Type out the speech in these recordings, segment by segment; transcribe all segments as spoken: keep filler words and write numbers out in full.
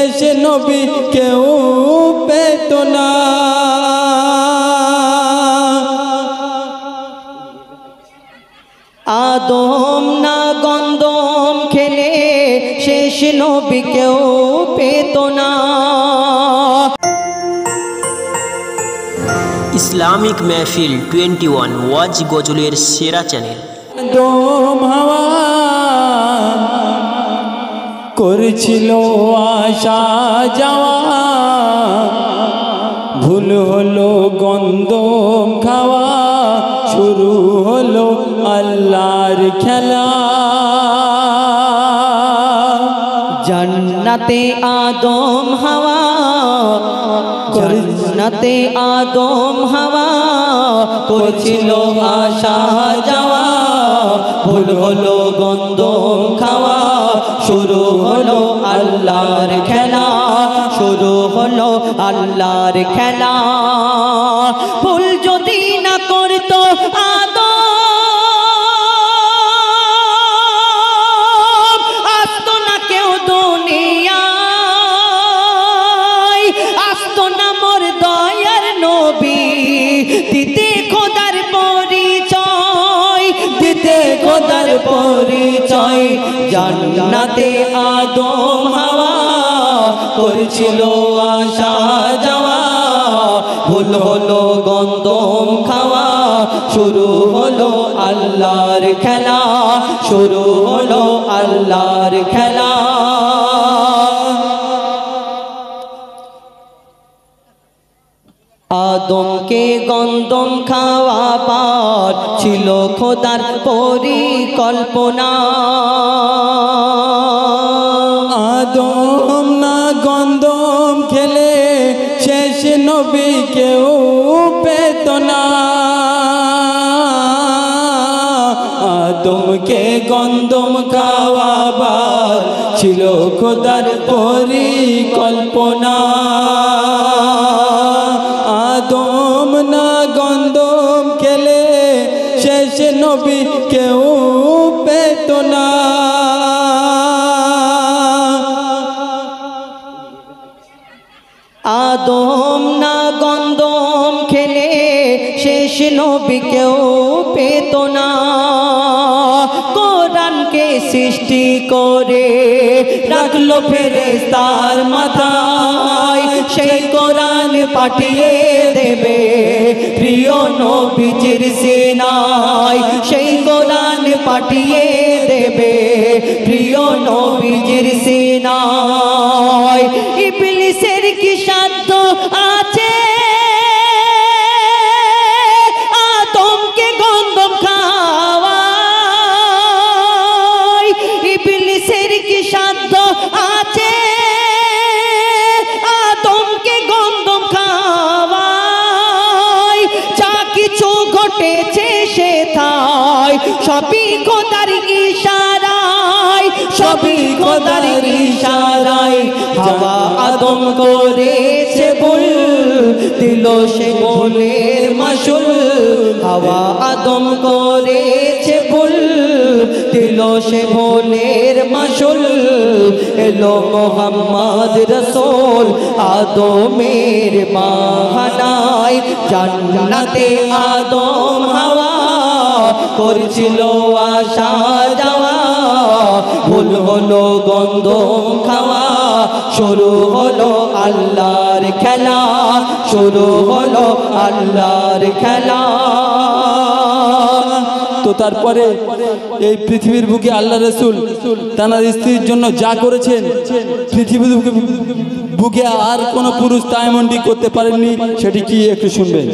শেষ নবী কেউ পেত না। আদম না গন্ধম খেলে শেষ নবী কেউ পেত না। ইসলামিক মেহফিল টোয়েন্টি ওয়ান ওয়াজ গজলের সেরা চ্যানেল। আদম হাওয়া করছিল আসা যাওয়া, ভুল হলো গন্ধম খাওয়া, শুরু হলো আল্লাহর খেলা। জান্নাতে আদম হাওয়া, জান্নাতে আদম হাওয়া করছিল আসা যাওয়া, ভুল হলো গন্ধম খাওয়া, শুরু হলো আল্লাহর খেলা, শুরু হলো আল্লাহর খেলা। ভুল যদি না করতো আদম, আসতো না কেউ দুনিয়ায়, আসতো না মোর দয়ার নবী, দিতে খোদার পরিচয়, দিতে খোদার পরিচয়। জান্নাতে আদম হাওয়া করছিল আসা যাওয়া, ভুল হলো গন্ধম খাওয়া, শুরু হলো আল্লাহর খেলা, শুরু হলো আল্লাহর খেলা। আদমকে গন্ধম খাওয়া পার ছিল খোদার পরিকল্পনা। আদম না গন্ধম খেলে শেষ নবী কেউ পেত না। আদমকে গন্ধম খাওয়াবার ছিল খোদার পরিকল্পনা। আদম না গন্ধম খেলে শেষ নবী কেউ পেত না। আদম না গন্ধম খেলে শেষ নবী কেউ পেত না। কোরআনকে সৃষ্টি করে রাখলো ফেরেশতার মাথায়, সেই কোরআন পাঠিয়ে দেবে প্রিয় নবীজির সিনায়, সেই কোরআন পাঠিয়ে দেবে প্রিয় নবীজির সিনায়। ইবলিসের কি সাধ্য আছে আদমকে গন্ধম খাওয়ায়, ইবলিসের কি সাধ্য আছে আদমকে গন্ধম খাওয়ায়। যা কিছু ঘটেছে সেথায় সবই খোদার ইশারায়, সবই খোদার ইশারায়। হাওয়া আদম করেছে ভুল, দিল সে ভুলের মাসুল। হাওয়া আদম করেছে ভুল, দিল সে ভুলের মাসুল। এলো মোহাম্মদ রসূল আদমের বাহানায়, জান্নাতে আদম হাওয়া করছিল আসা যাওয়া, ভুল হলো গন্ধম খাওয়া, শুরু হলো আল্লাহর খেলা, শুরু হলো আল্লাহর খেলা। তো তারপরে এই পৃথিবীর বুকে আল্লাহ রসুল তার স্ত্রীর জন্য যা করেছেন, পৃথিবীর বুকে আর কোনো পুরুষ তা এমনটি করতে পারেননি। সেটি কি একটু শুনবেন।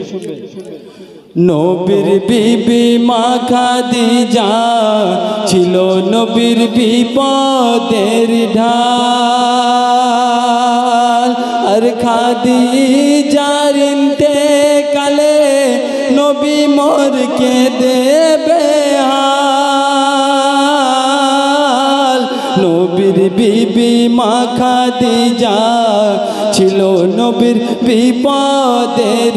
নবীর বিবি মা খাদিজা ছিল নবীর বিপদের ঢাল, আর খাদিজার ইন্তেকালে নবী মোরকে দেবে হাল। নবীর বিবি মা খাদিজা ছিল নবীর বিপদের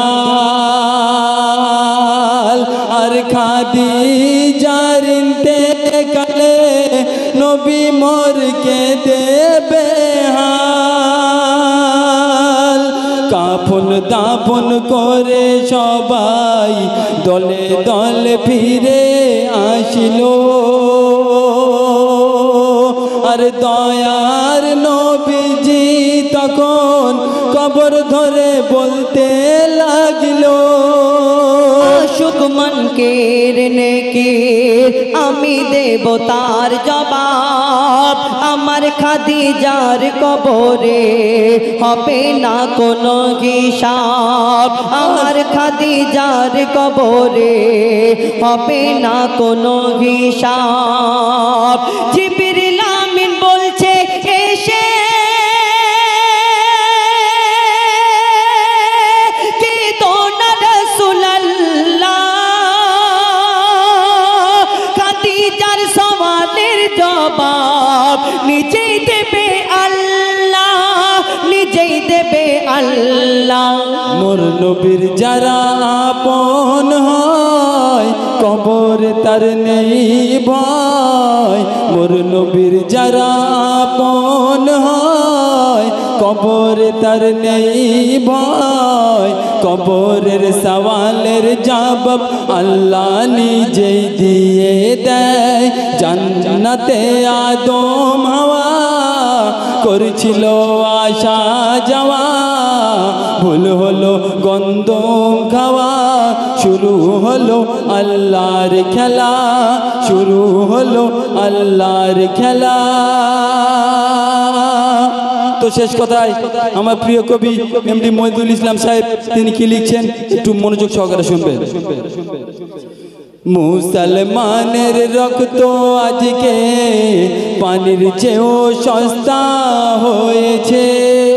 ঢাল, আর খাদিজার ইন্তেকালে নবী মোরকে দেবে হাল। দাফন করে সবাই দলে দলে ফিরে আসিল। আর দয়ার নবীজি তখন কবর ধরে বলতে লাগিল, শুকমনকের নেকির আমি দেব তার জবাব। আমার খাদিজার কবরে হবে না কোনো হিসাব। আমার খাদিজার কবরে হবে না কোনো হিসাব। জিবরিল আমিন বলছে এসে জবাব নিজেই দেবে আল্লাহ, নিজেই দেবে আল্লাহ। মোর নবীর যারা আপন হয় কবর তার নেই ভয়। মোর নবীর যারা আপন হয় কবর তার নেই ভয়। কবরের সওয়ালের জবাব আল্লাহ নিজেই দিয়ে দেয়। জান্নাতে আদম হাওয়া করছিল আশা যাওয়া, ভুল হলো গন্ধম খাওয়া। শুরু হলো আল্লাহর খেলা, শুরু হলো আল্লাহর খেলা। তো শেষ কথায় আমার প্রিয় কবি এমডি মহিদুল ইসলাম সাহেব তিনি কি লিখছেন একটু মনোযোগ সহকারে শুনবেন। মুসলমানের রক্ত আজকে পানির চেয়েও সস্তা হয়েছে।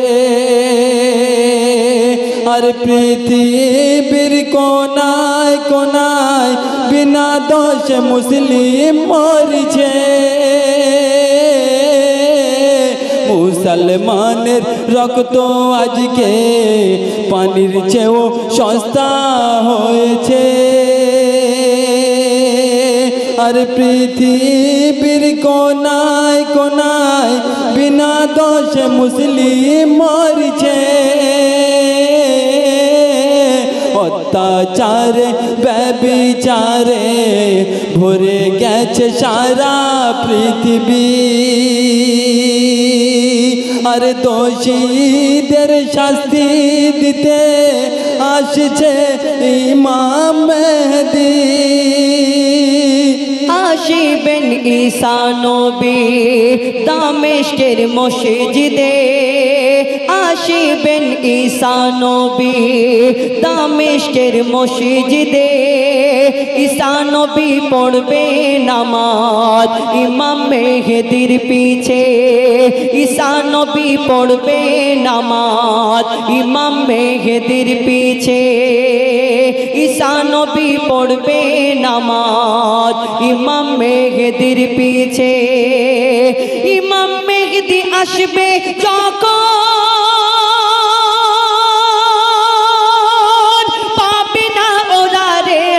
আর পৃথিবীর কোনায় কোনায় বিনা দোষে মুসলিম মরছে। মুসলমানের রক্ত আজকে পানির চেয়েও সস্তা হয়েছে। আর পৃথিবীর কোনায় কোনায় বিনা দোষে মুসলিম মরছে। অত্যাচারে ব্যভিচারে ভরে গেছে সারা পৃথিবী। আর দোষীদের শাস্তি দিতে আসছে ইমাম মেহেদী। আসিবেন ঈসা নবী দামেস্কের মসজিদে। আসিবেন ঈসা নবী দামেস্কের মসজিদে। ঈসা নবী পড়বে নামাজ ইমাম মেহেদীর পিছে। ঈসা নবী পড়বে নামাজ ইমাম মেহেদীর পিছে। ঈসা নবী পড়বে নামাজ ইমাম মেহেদীর পিছে। ইমাম মেহেদী আসবে যখন পাবে না ওরা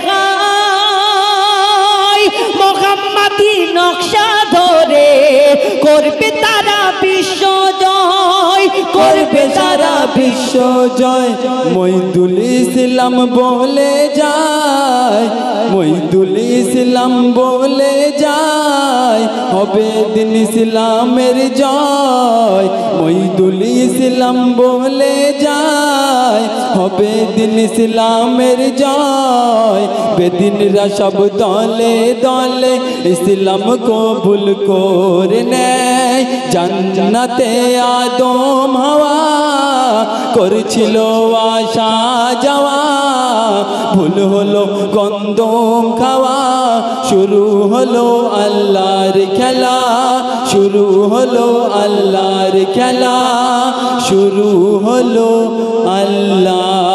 রেহাই। মুহাম্মাদি নকশা ধরে করবে তারা বিশ্ব জয়, করবে তারা বিশ্ব জয়। মহিদুল ইসলাম বলে যায়, মহিদুল ইসলাম বলে যায় হবে দিন ইসলামের জয়। মহিদুল ইসলাম বলে যায় হবে দিন ইসলামের জয়। বেদিনরা সব দলে দলে ইসলাম কবুল করে নেয়। জান্নাতে আদম হাওয়া করছিল আশা যাওয়া, ভুল হলো গন্ধম খাওয়া। শুরু হলো আল্লাহর খেলা, শুরু হলো আল্লাহর খেলা, শুরু হলো আল্লাহ